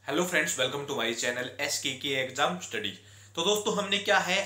Hello friends, welcome to my channel SKK exam study. तो दोस्तों हमने क्या है,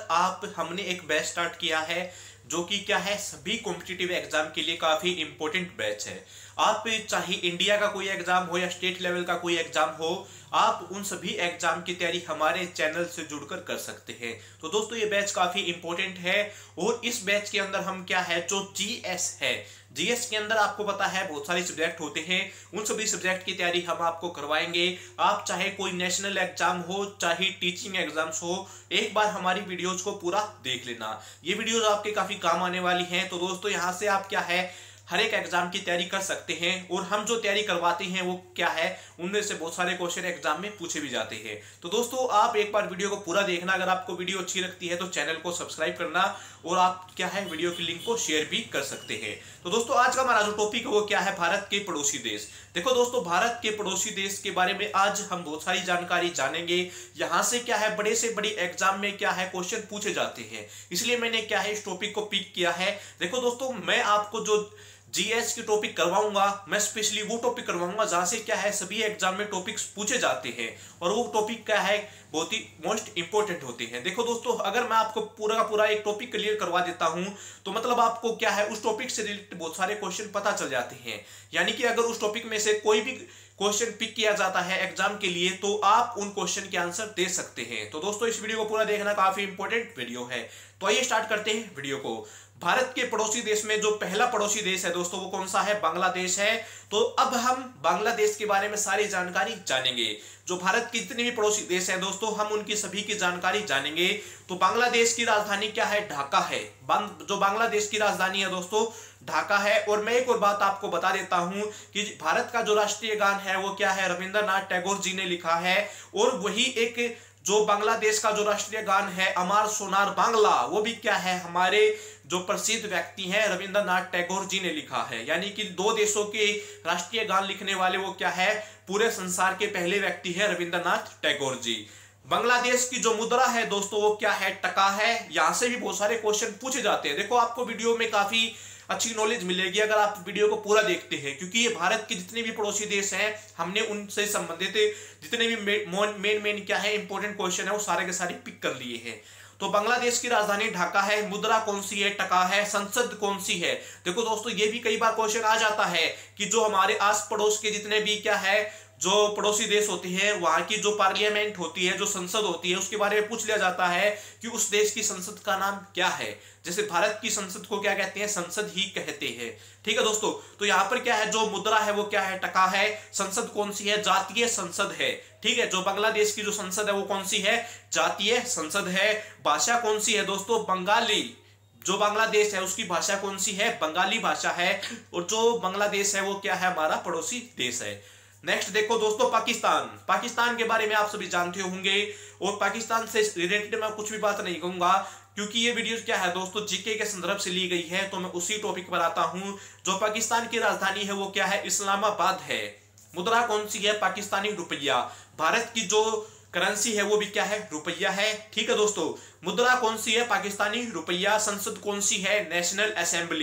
हमने एक बैच स्टार्ट किया है जो कि क्या है सभी कॉम्पिटिटिव एग्जाम के लिए काफी इंपॉर्टेंट बैच है। आप चाहे इंडिया का कोई एग्जाम हो या स्टेट लेवल का कोई एग्जाम हो, आप उन सभी एग्जाम की तैयारी हमारे चैनल से जुड़कर कर सकते हैं। तो दोस्तों ये बैच काफी इंपॉर्टेंट है और इस बैच के अंदर हम क्या है जो जीएस है, जीएस के अंदर आपको पता है बहुत सारे सब्जेक्ट होते हैं, उन सभी सब्जेक्ट की तैयारी हम आपको करवाएंगे। आप चाहे कोई नेशनल एग्जाम हो चाहे टीचिंग एग्जाम्स हो, एक बार हमारी वीडियोज को पूरा देख लेना। ये वीडियोज आपके काफी काम आने वाली हैं। तो दोस्तों यहाँ से आप क्या है हर एक एग्जाम की तैयारी कर सकते हैं और हम जो तैयारी करवाते हैं वो क्या है उनमें से बहुत सारे क्वेश्चन एग्जाम में पूछे भी जाते हैं। तो दोस्तों आप एक बार वीडियो को पूरा देखना। अगर आपको वीडियो अच्छी लगती है तो चैनल को सब्सक्राइब करना और आप क्या है वीडियो की लिंक को शेयर भी कर सकते हैं। तो दोस्तों आज का हमारा जो टॉपिक है वो क्या है, भारत के पड़ोसी देश। देखो दोस्तों, भारत के पड़ोसी देश के बारे में आज हम बहुत सारी जानकारी जानेंगे। यहाँ से क्या है बड़े से बड़ी एग्जाम में क्या है क्वेश्चन पूछे जाते हैं, इसलिए मैंने क्या है इस टॉपिक को पिक किया है। देखो दोस्तों, मैं आपको जो जीएस की टॉपिक करवाऊंगा, मैं स्पेशली वो टॉपिक करवाऊंगा जहां से क्या है सभी एग्जाम में टॉपिक्स पूछे जाते हैं और वो टॉपिक क्या है बहुत ही मोस्ट इंपॉर्टेंट होते हैं। देखो दोस्तों, अगर मैं आपको पूरा का पूरा एक टॉपिक क्लियर करवा देता हूं तो मतलब आपको क्या है उस टॉपिक से रिलेटेड बहुत सारे क्वेश्चन पता चल जाते हैं। यानी कि अगर उस टॉपिक में से कोई भी क्वेश्चन पिक किया जाता है एग्जाम के लिए तो आप उन क्वेश्चन के आंसर दे सकते हैं। तो दोस्तों इस वीडियो को पूरा देखना, काफी इंपॉर्टेंट वीडियो है। तो आइए स्टार्ट करते हैं वीडियो को। भारत के पड़ोसी देश में जो पहला पड़ोसी देश है दोस्तों वो कौन सा है, बांग्लादेश है। तो अब हम बांग्लादेश के बारे में सारी जानकारी जानेंगे। जो भारत के जितने भी पड़ोसी देश हैं दोस्तों हम उनकी सभी की जानकारी जानेंगे। तो बांग्लादेश की राजधानी क्या है, ढाका है। जो बांग्लादेश की राजधानी है दोस्तों ढाका है। और मैं एक और बात आपको बता देता हूं कि भारत का जो राष्ट्रीय गान है वो क्या है, रविंद्रनाथ टैगोर जी ने लिखा है। और वही एक जो बांग्लादेश का जो राष्ट्रीय गान है अमार सोनार बांग्ला, वो भी क्या है हमारे जो प्रसिद्ध व्यक्ति हैं रविंद्रनाथ टैगोर जी ने लिखा है। यानी कि दो देशों के राष्ट्रीय गान लिखने वाले वो क्या है पूरे संसार के पहले व्यक्ति है रविंद्रनाथ टैगोर जी। बांग्लादेश की जो मुद्रा है दोस्तों वो क्या है, टका है। यहां से भी बहुत सारे क्वेश्चन पूछे जाते हैं। देखो आपको वीडियो में काफी अच्छी नॉलेज मिलेगी अगर आप वीडियो को पूरा देखते हैं, क्योंकि ये भारत के जितने भी पड़ोसी देश हैं हमने उनसे संबंधित जितने भी मेन क्या है इंपॉर्टेंट क्वेश्चन है वो सारे के सारे पिक कर लिए हैं। तो बांग्लादेश की राजधानी ढाका है, मुद्रा कौन सी है, टका है, संसद कौन सी है। देखो दोस्तों ये भी कई बार क्वेश्चन आ जाता है कि जो हमारे आस पड़ोस के जितने भी क्या है जो पड़ोसी देश होते हैं वहां की जो पार्लियामेंट होती है, जो संसद होती है, उसके बारे में पूछ लिया जाता है कि उस देश की संसद का नाम क्या है। जैसे भारत की संसद को क्या कहते हैं, संसद ही कहते हैं। ठीक है दोस्तों, तो यहाँ पर क्या है जो मुद्रा है वो क्या है, टका है। संसद कौन सी है, जातीय संसद है। ठीक है, जो बांग्लादेश की जो संसद है वो कौन सी है, जातीय संसद है। भाषा कौन सी है दोस्तों, बंगाली। जो बांग्लादेश है उसकी भाषा कौन सी है, बंगाली भाषा है। और जो बांग्लादेश है वो क्या है हमारा पड़ोसी देश है। नेक्स्ट देखो दोस्तों, पाकिस्तान के बारे में आप सभी जानते होंगे और पाकिस्तान से रिलेटेड मैं कुछ भी बात नहीं कहूंगा क्योंकि ये वीडियो क्या है दोस्तों जीके के संदर्भ से ली गई है। तो मैं उसी टॉपिक पर आता हूं। जो पाकिस्तान की राजधानी है वो क्या है, इस्लामाबाद है। मुद्रा कौन सी है, पाकिस्तानी रुपया। भारत की जो करेंसी है वो भी क्या है, रुपया है। ठीक है दोस्तों, मुद्रा कौन सी है, पाकिस्तानी रुपया। संसद कौन सी है, नेशनल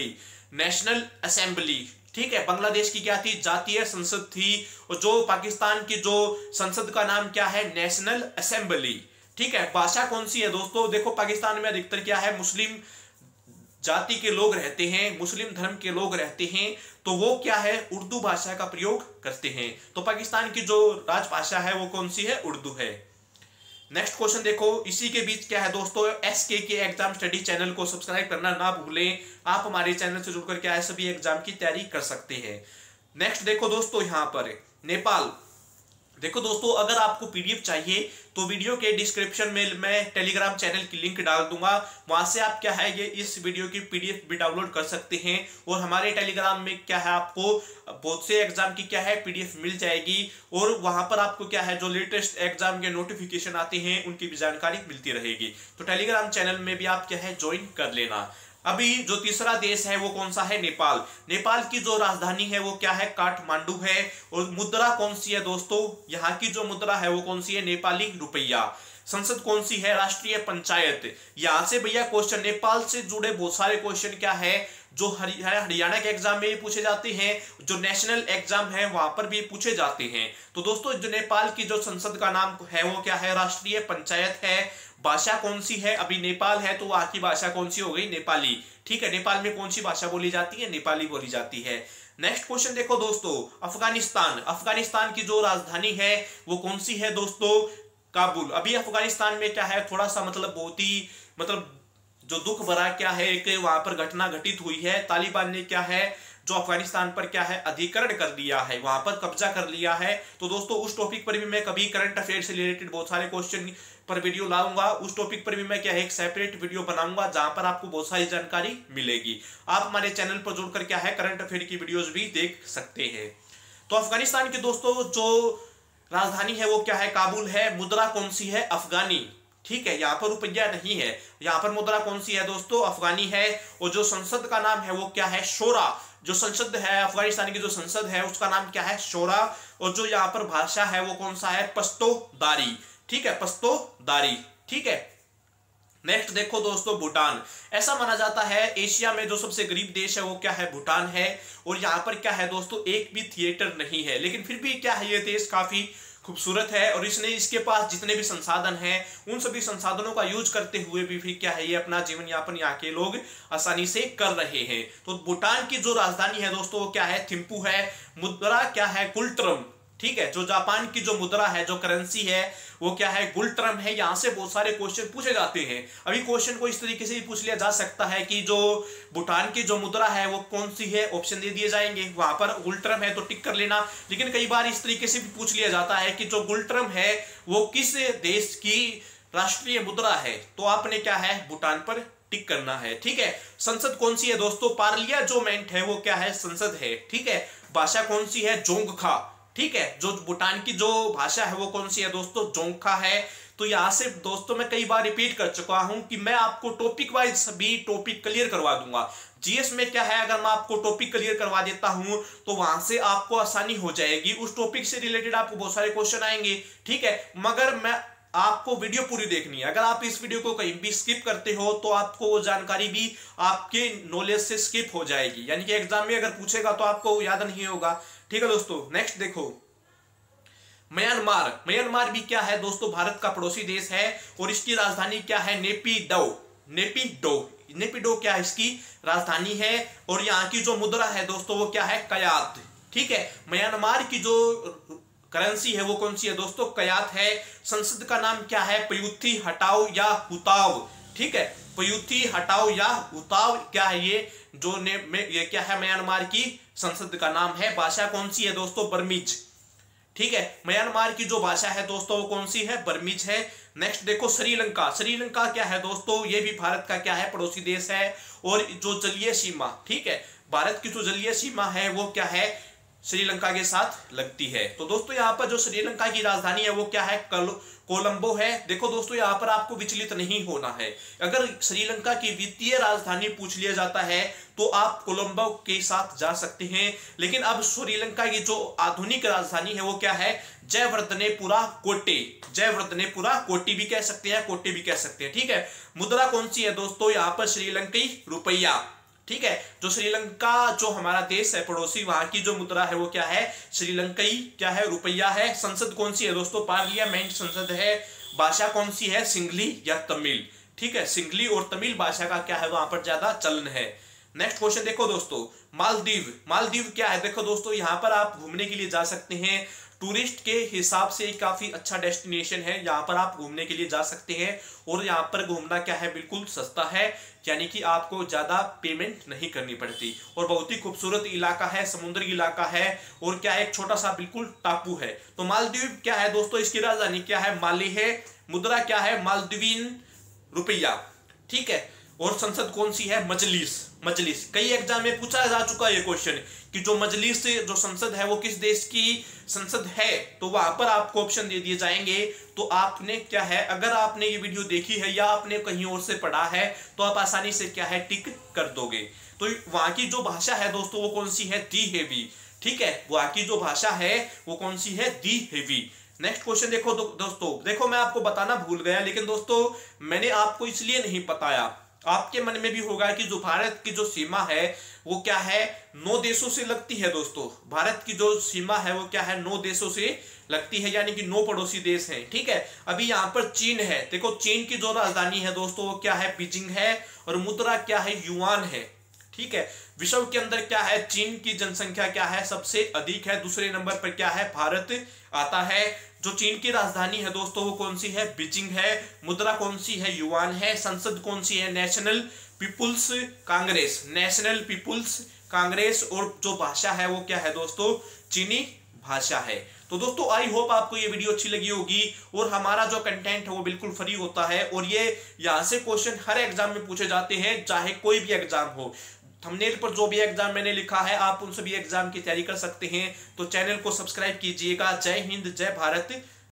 असेंबली। ठीक है, बांग्लादेश की क्या थी, जातीय संसद थी। और जो पाकिस्तान की जो संसद का नाम क्या है, नेशनल असेंबली। ठीक है, भाषा कौन सी है दोस्तों, देखो पाकिस्तान में अधिकतर क्या है मुस्लिम जाति के लोग रहते हैं, मुस्लिम धर्म के लोग रहते हैं। तो वो क्या है उर्दू भाषा का प्रयोग करते हैं। तो पाकिस्तान की जो राजभाषा है वो कौन सी है, उर्दू है। नेक्स्ट क्वेश्चन देखो, इसी के बीच क्या है दोस्तों, SKK एग्जाम स्टडी चैनल को सब्सक्राइब करना ना भूलें। आप हमारे चैनल से जुड़कर क्या है सभी एग्जाम की तैयारी कर सकते हैं। नेक्स्ट देखो दोस्तों, यहाँ पर नेपाल। देखो दोस्तों, अगर आपको PDF चाहिए तो वीडियो के डिस्क्रिप्शन में मैं टेलीग्राम चैनल की लिंक डाल दूंगा, वहां से आप क्या है ये इस वीडियो की PDF भी डाउनलोड कर सकते हैं। और हमारे टेलीग्राम में क्या है आपको बहुत से एग्जाम की क्या है PDF मिल जाएगी और वहां पर आपको क्या है जो लेटेस्ट एग्जाम के नोटिफिकेशन आते हैं उनकी भी जानकारी मिलती रहेगी। तो टेलीग्राम चैनल में भी आप क्या है ज्वाइन कर लेना। अभी जो तीसरा देश है वो कौन सा है, नेपाल की जो राजधानी है वो क्या है, काठमांडू है। और मुद्रा कौन सी है दोस्तों, यहाँ की जो मुद्रा है वो कौन सी है, नेपाली रुपया। संसद कौन सी है, राष्ट्रीय पंचायत। यहां से भैया क्वेश्चन नेपाल से जुड़े बहुत सारे क्वेश्चन क्या है जो हरियाणा के एग्जाम में भी पूछे जाते हैं, जो नेशनल एग्जाम है वहां पर भी पूछे जाते हैं। तो दोस्तों जो नेपाल की जो संसद का नाम है वो क्या है, राष्ट्रीय पंचायत है। भाषा कौन सी है, अभी नेपाल है तो वहां की भाषा कौन सी हो गई, नेपाली। ठीक है, नेपाल में कौन सी भाषा बोली जाती है, नेपाली बोली जाती है। नेक्स्ट क्वेश्चन देखो दोस्तों, अफगानिस्तान, अफगानिस्तान की जो राजधानी है वो कौन सी है दोस्तों, काबुल। अभी अफगानिस्तान में क्या है, थोड़ा सा मतलब बहुत ही मतलब जो दुख भरा क्या है, एक वहां पर घटना घटित हुई है। तालिबान ने क्या है, जो अफगानिस्तान पर क्या है, अधिकरण कर दिया है, वहां पर कब्जा कर लिया है। तो दोस्तों उस टॉपिक पर भी मैं कभी करंट अफेयर से रिलेटेड बहुत सारे क्वेश्चन पर वीडियो लाऊंगा, उस टॉपिक पर भी मैं क्या है एक सेपरेट वीडियो बनाऊंगा जहां पर आपको बहुत सारी जानकारी मिलेगी। आप हमारे चैनल पर जुड़कर क्या है करंट अफेयर की वीडियोस भी देख सकते हैं। तो अफगानिस्तान की दोस्तों जो राजधानी है वो क्या है, काबुल है। मुद्रा कौन सी है, अफगानी। ठीक है, यहाँ पर रुपया नहीं है, यहाँ पर मुद्रा कौन सी है दोस्तों, अफगानी है। और जो संसद का नाम है वो क्या है, शोरा। जो संसद है अफगानिस्तान की जो संसद है उसका नाम क्या है, शोरा। और जो यहाँ पर भाषा है वो कौन सा है, पश्तो दारी। ठीक है, पश्तो दारी। ठीक है, नेक्स्ट देखो दोस्तों, भूटान। ऐसा माना जाता है एशिया में जो सबसे गरीब देश है वो क्या है, भूटान है। और यहाँ पर क्या है दोस्तों, एक भी थिएटर नहीं है, लेकिन फिर भी क्या है ये देश काफी खूबसूरत है। और इसके पास जितने भी संसाधन हैं उन सभी संसाधनों का यूज करते हुए भी क्या है ये अपना जीवन यापन यहाँ के लोग आसानी से कर रहे हैं। तो भूटान की जो राजधानी है दोस्तों वो क्या है, थिम्पू है। मुद्रा क्या है, गुल्ट्रम। ठीक है, जो जापान की जो मुद्रा है, जो करेंसी है वो क्या है, गुल्ट्रम है। यहां से बहुत सारे क्वेश्चन पूछे जाते हैं। अभी क्वेश्चन को इस तरीके से भी पूछ लिया जा सकता है कि जो भूटान की जो मुद्रा है वो कौन सी है, ऑप्शन दे दिए जाएंगे, वहां पर गुल्ट्रम है तो टिक कर लेना। लेकिन कई बार इस तरीके से भी पूछ लिया जाता है कि जो गुल्ट्रम है वो किस देश की राष्ट्रीय मुद्रा है, तो आपने क्या है भूटान पर टिक करना है। ठीक है, संसद कौन सी है दोस्तों, पार्लियामेंट है वो क्या है, संसद है। ठीक है, भाषा कौन सी है, जोंगखा। ठीक है, जो भूटान की जो भाषा है वो कौन सी है दोस्तों, जोंगखा है। तो यहां से दोस्तों मैं कई बार रिपीट कर चुका हूं कि मैं आपको टॉपिक वाइज सभी टॉपिक क्लियर करवा दूंगा। जीएस में क्या है, अगर मैं आपको टॉपिक क्लियर करवा देता हूं तो वहां से आपको आसानी हो जाएगी, उस टॉपिक से रिलेटेड आपको बहुत सारे क्वेश्चन आएंगे। ठीक है, मगर मैं आपको वीडियो पूरी देखनी है। अगर आप इस वीडियो को कहीं भी स्किप करते हो तो आपको वो जानकारी भी आपके नॉलेज से स्किप हो जाएगी, यानी कि एग्जाम में अगर पूछेगा तो आपको याद नहीं होगा। ठीक है दोस्तों, नेक्स्ट देखो, म्यांमार। म्यांमार भी क्या है दोस्तों, भारत का पड़ोसी देश है। और इसकी राजधानी क्या है, नेपिडो। नेपिडो, नेपिडो क्या है इसकी राजधानी है। और यहाँ की जो मुद्रा है दोस्तों वो क्या है, कयात। ठीक है, म्यांमार की जो करेंसी है वो कौन सी है दोस्तों, कयात है। संसद का नाम क्या है, पयुथी हटाओ या हुताव। ठीक है, पयुथी हटाओ या हुताव क्या है ये ये क्या है, म्यांमार की संसद का नाम है। भाषा कौन सी है दोस्तों, बर्मीज। ठीक है, म्यांमार की जो भाषा है दोस्तों वो कौन सी है, बर्मीज है। नेक्स्ट देखो, श्रीलंका। श्रीलंका क्या है दोस्तों, ये भी भारत का क्या है, पड़ोसी देश है। और जो जलीय सीमा, ठीक है, भारत की जो जलीय सीमा है वो क्या है, श्रीलंका के साथ लगती है। तो दोस्तों यहाँ पर जो श्रीलंका की राजधानी है वो क्या है, कोलंबो है। देखो दोस्तों यहाँ पर आपको विचलित नहीं होना है। अगर श्रीलंका की वित्तीय राजधानी पूछ लिया जाता है तो आप कोलंबो के साथ जा सकते हैं। लेकिन अब श्रीलंका की जो आधुनिक राजधानी है वो क्या है, जयवर्धनेपुरा कोटे। जयवर्धनेपुरा कोटी भी कह सकते हैं, कोटे भी कह सकते हैं। ठीक है, मुद्रा कौन सी है दोस्तों, यहाँ पर श्रीलंकाई रुपया। ठीक है, जो श्रीलंका जो हमारा देश है पड़ोसी, वहां की जो मुद्रा है वो क्या है, श्रीलंकाई क्या है, रुपया है। संसद कौन सी है दोस्तों, पार्लियामेंट संसद है। भाषा कौन सी है, सिंगली या तमिल। ठीक है, सिंगली और तमिल भाषा का क्या है वहां पर ज्यादा चलन है। नेक्स्ट क्वेश्चन देखो दोस्तों, मालदीव। मालदीव क्या है, देखो दोस्तों यहाँ पर आप घूमने के लिए जा सकते हैं। टूरिस्ट के हिसाब से काफी अच्छा डेस्टिनेशन है, यहाँ पर आप घूमने के लिए जा सकते हैं। और यहाँ पर घूमना क्या है, बिल्कुल सस्ता है, यानी कि आपको ज्यादा पेमेंट नहीं करनी पड़ती। और बहुत ही खूबसूरत इलाका है, समुद्री इलाका है। और क्या है, एक छोटा सा बिल्कुल टापू है। तो मालदीव क्या है दोस्तों, इसकी राजधानी क्या है, माले है। मुद्रा क्या है, मालदीवीन रुपया। ठीक है, और संसद कौन सी है, मजलिस। मजलिस कई एग्जाम में पूछा जा चुका है ये क्वेश्चन कि जो मजलिस जो संसद है वो किस देश की संसद है, तो वहां पर आपको ऑप्शन दे दिए जाएंगे। तो आपने क्या है, अगर आपने ये वीडियो देखी है या आपने कहीं और से पढ़ा है तो आप आसानी से क्या है टिक कर दोगे। तो वहां की जो भाषा है दोस्तों वो कौन सी है, दी हेवी। ठीक है, वहां की जो भाषा है वो कौन सी है, दी हेवी। नेक्स्ट क्वेश्चन देखो दोस्तों, देखो मैं आपको बताना भूल गया, लेकिन दोस्तों मैंने आपको इसलिए नहीं बताया, आपके मन में भी होगा कि जो भारत की जो सीमा है वो क्या है, 9 देशों से लगती है दोस्तों। भारत की जो सीमा है वो क्या है, 9 देशों से लगती है, यानी कि 9 पड़ोसी देश हैं, ठीक है। अभी यहाँ पर चीन है, देखो चीन की जो राजधानी है दोस्तों वो क्या है, बीजिंग है, और मुद्रा क्या है, युआन है, ठीक है। विश्व के अंदर क्या है, चीन की जनसंख्या क्या है, सबसे अधिक है। दूसरे नंबर पर क्या है, भारत आता है। जो चीन की राजधानी है दोस्तों वो कौन सी है, बीजिंग है। मुद्रा कौन सी है, युआन है। संसद कौन सी है, National People's Congress, National People's Congress. और जो भाषा है वो क्या है दोस्तों, चीनी भाषा है। तो दोस्तों आई होप आपको ये वीडियो अच्छी लगी होगी, और हमारा जो कंटेंट है वो बिल्कुल फ्री होता है, और ये यहाँ से क्वेश्चन हर एग्जाम में पूछे जाते हैं, चाहे कोई भी एग्जाम हो। थंबनेल पर जो भी एग्जाम मैंने लिखा है आप उन सभी एग्जाम की तैयारी कर सकते हैं। तो चैनल को सब्सक्राइब कीजिएगा। जय हिंद, जय भारत,